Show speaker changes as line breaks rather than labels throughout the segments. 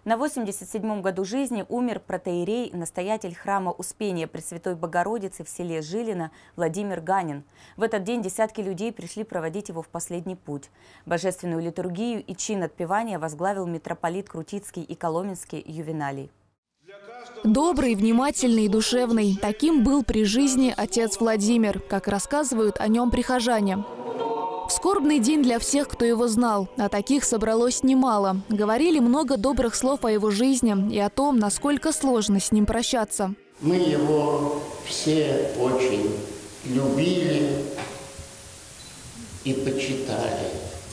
На 87-м году жизни умер протоиерей, настоятель храма Успения Пресвятой Богородицы в селе Жилино Владимир Ганин. В этот день десятки людей пришли проводить его в последний путь. Божественную литургию и чин отпевания возглавил митрополит Крутицкий и Коломенский Ювеналий.
Добрый, внимательный и душевный. Таким был при жизни отец Владимир, как рассказывают о нем прихожане. Скорбный день для всех, кто его знал, а таких собралось немало. Говорили много добрых слов о его жизни и о том, насколько сложно с ним прощаться.
Мы его все очень любили и почитали.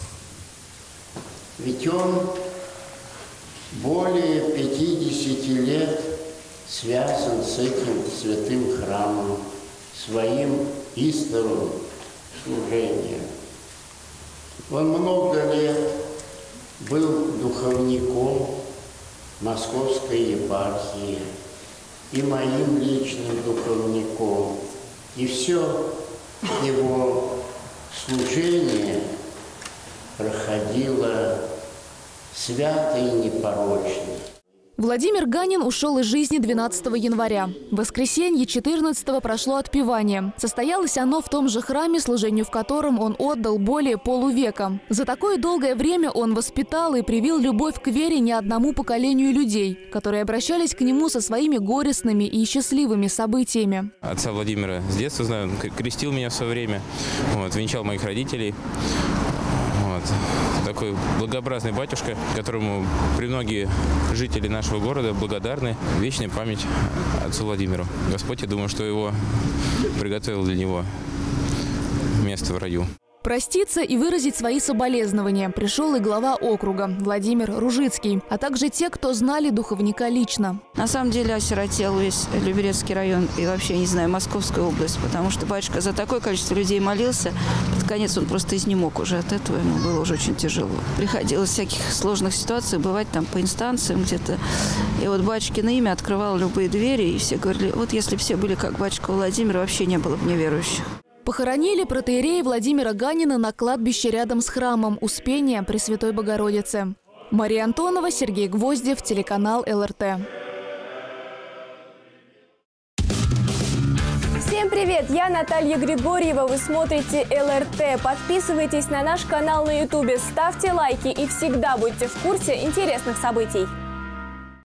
Ведь он более 50 лет связан с этим святым храмом, своим истовым служением. Он много лет был духовником Московской епархии и моим личным духовником. И все его служение проходило свято и непорочно.
Владимир Ганин ушел из жизни 12 января. В воскресенье 14-го прошло отпевание. Состоялось оно в том же храме, служению в котором он отдал более полувека. За такое долгое время он воспитал и привил любовь к вере не одному поколению людей, которые обращались к нему со своими горестными и счастливыми событиями.
Отца Владимира с детства знаю, он крестил меня в свое время, венчал моих родителей. Такой благообразный батюшка, которому многие жители нашего города благодарны. Вечная память отцу Владимиру. Господь, я думаю, что его приготовил для него место в раю.
Проститься и выразить свои соболезнования пришел и глава округа Владимир Ружицкий, а также те, кто знали духовника лично.
На самом деле осиротел весь Люберецкий район и вообще, не знаю, Московская область, потому что батюшка за такое количество людей молился. Под конец он просто изнемог уже от этого, ему было уже очень тяжело. Приходилось в всяких сложных ситуациях бывать там по инстанциям где-то. И вот батюшкино имя открывало любые двери, и все говорили, вот если бы все были как батюшка Владимир, вообще не было бы неверующих.
Похоронили протоиерея Владимира Ганина на кладбище рядом с храмом Успения Пресвятой Богородицы. Мария Антонова, Сергей Гвоздев, телеканал ЛРТ.
Всем привет! Я Наталья Григорьева. Вы смотрите ЛРТ. Подписывайтесь на наш канал на YouTube, ставьте лайки и всегда будьте в курсе интересных событий.